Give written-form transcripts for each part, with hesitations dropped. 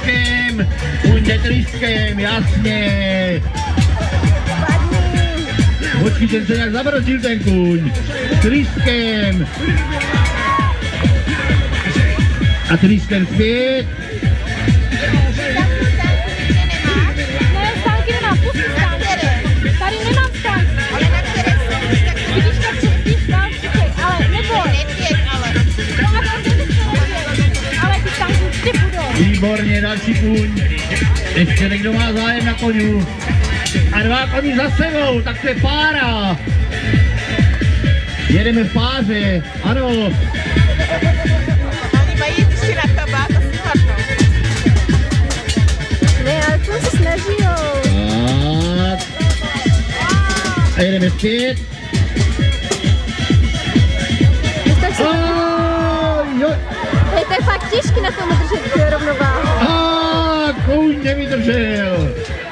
tryskem, půjde tryskem, jasně. Počkej, ten se nějak zabrotil ten kůň. Tryskem. A tryskem zpět. Ne, stánky nemám, pustit stánky. Tady nemám stánky. Ale na které jsou? Vidíš, tak přespíš stánky, ale neboj. No a tam se ale ty stánky určitě budou. Výborně, další kůň. Ještě někdo má zájem na koňu. A dva koní za sebou, tak to je pára. Jedeme v páře, ano. Oni mají ještě na kabát a spadnou. Ne, ale to se snaží, jo. A jedeme zpět. To je fakt těžký na tom držet rovnováhu. Kůň nevydržel.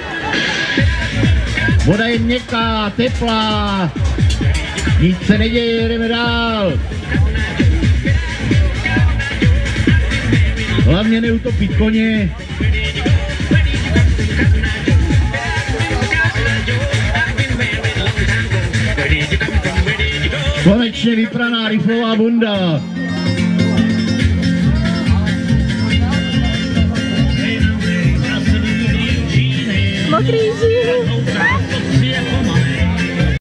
Voda je měkká, teplá. Nic se neděje, jedeme dál. Hlavně neutopit koně. Konečně vypraná riflová bunda.